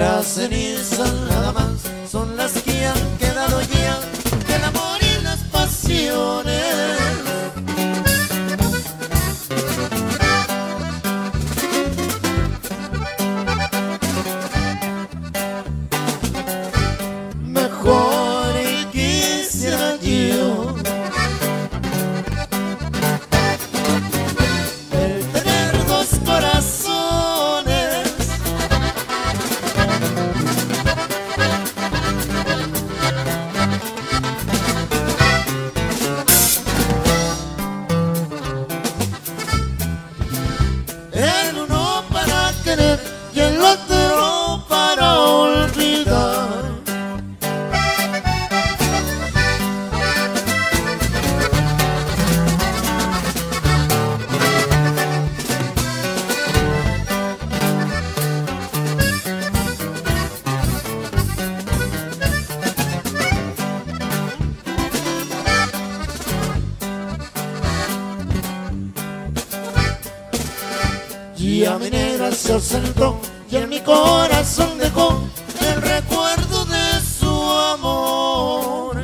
Las cenizas nada más son las que han quedado ya del amor y las pasiones. Mejor quisiera yo el tener dos corazones, el uno para querer y el otro para olvidar. Y a mi negra se ausentó y en mi corazón dejó el recuerdo de su amor.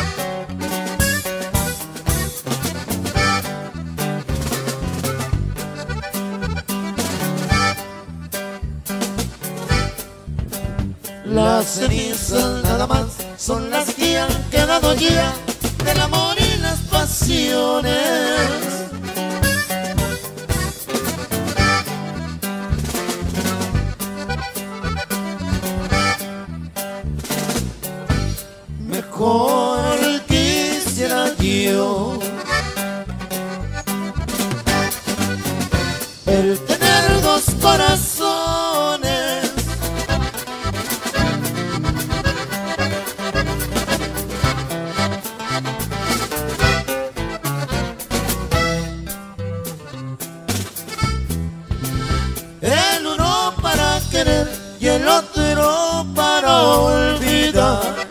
Las cenizas nada más son las que han quedado ya del amor y las pasiones. Mejor quisiera yo el tener dos corazones, el uno para querer y el otro para olvidar.